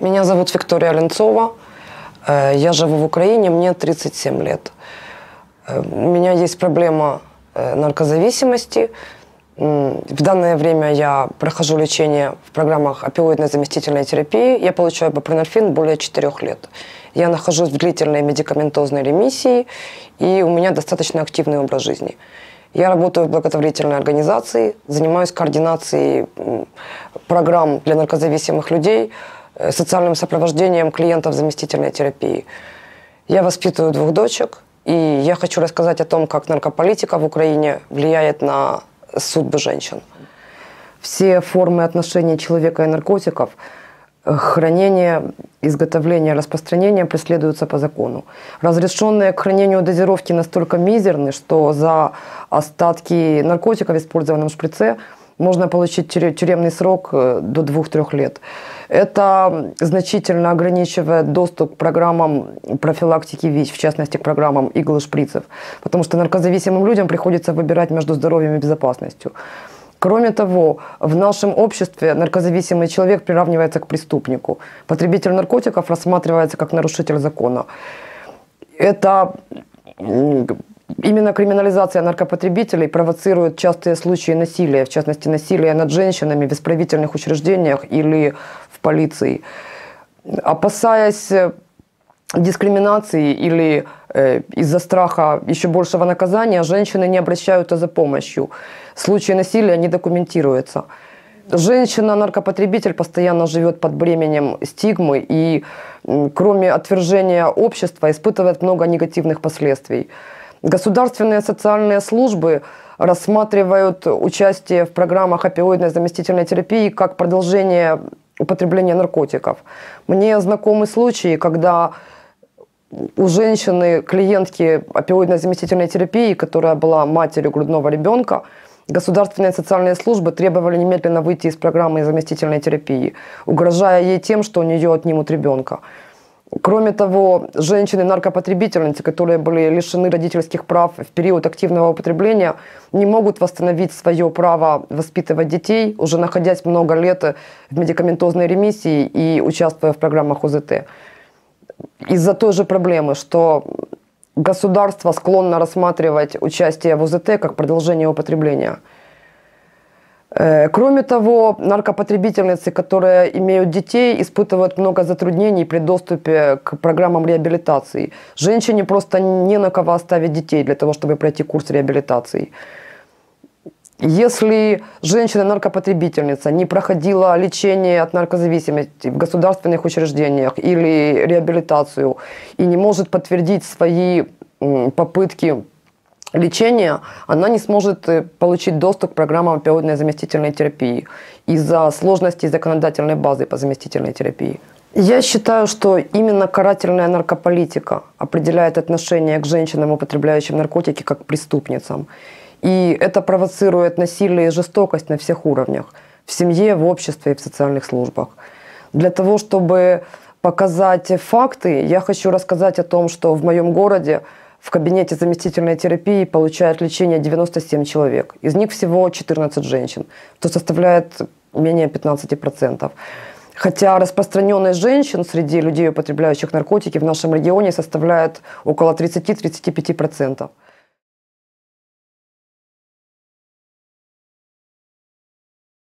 Меня зовут Виктория Ленцова. Я живу в Украине, мне 37 лет. У меня есть проблема наркозависимости. В данное время я прохожу лечение в программах опиоидной заместительной терапии. Я получаю бупренорфин более 4 лет. Я нахожусь в длительной медикаментозной ремиссии, и у меня достаточно активный образ жизни. Я работаю в благотворительной организации, занимаюсь координацией программ для наркозависимых людей, социальным сопровождением клиентов заместительной терапии. Я воспитываю 2 дочек, и я хочу рассказать о том, как наркополитика в Украине влияет на судьбы женщин. Все формы отношений человека и наркотиков, хранение, изготовление, распространение преследуются по закону. Разрешенные к хранению дозировки настолько мизерны, что за остатки наркотиков, использованных в шприце, можно получить тюремный срок до 2-3 лет. Это значительно ограничивает доступ к программам профилактики ВИЧ, в частности, к программам игл и шприцев, потому что наркозависимым людям приходится выбирать между здоровьем и безопасностью. Кроме того, в нашем обществе наркозависимый человек приравнивается к преступнику. Потребитель наркотиков рассматривается как нарушитель закона. Именно криминализация наркопотребителей провоцирует частые случаи насилия, в частности, насилия над женщинами в исправительных учреждениях или в полиции. Опасаясь дискриминации или из-за страха еще большего наказания, женщины не обращаются за помощью. Случаи насилия не документируются. Женщина-наркопотребитель постоянно живет под бременем стигмы и, кроме отвержения общества, испытывает много негативных последствий. Государственные социальные службы рассматривают участие в программах опиоидной заместительной терапии как продолжение употребления наркотиков. Мне знакомы случаи, когда у женщины, клиентки опиоидной заместительной терапии, которая была матерью грудного ребенка, государственные социальные службы требовали немедленно выйти из программы заместительной терапии, угрожая ей тем, что у нее отнимут ребенка. Кроме того, женщины-наркопотребительницы, которые были лишены родительских прав в период активного употребления, не могут восстановить свое право воспитывать детей, уже находясь много лет в медикаментозной ремиссии и участвуя в программах ОЗТ. Из-за той же проблемы, что государство склонно рассматривать участие в ОЗТ как продолжение употребления. Кроме того, наркопотребительницы, которые имеют детей, испытывают много затруднений при доступе к программам реабилитации. Женщине просто не на кого оставить детей для того, чтобы пройти курс реабилитации. Если женщина-наркопотребительница не проходила лечение от наркозависимости в государственных учреждениях или реабилитацию и не может подтвердить свои попытки лечения, она не сможет получить доступ к программам опиоидной заместительной терапии из-за сложностей законодательной базы по заместительной терапии. Я считаю, что именно карательная наркополитика определяет отношение к женщинам, употребляющим наркотики, как к преступницам. И это провоцирует насилие и жестокость на всех уровнях – в семье, в обществе и в социальных службах. Для того, чтобы показать факты, я хочу рассказать о том, что в моем городе в кабинете заместительной терапии получают лечение 97 человек. Из них всего 14 женщин, что составляет менее 15%. Хотя распространенность женщин среди людей, употребляющих наркотики, в нашем регионе составляет около 30-35%.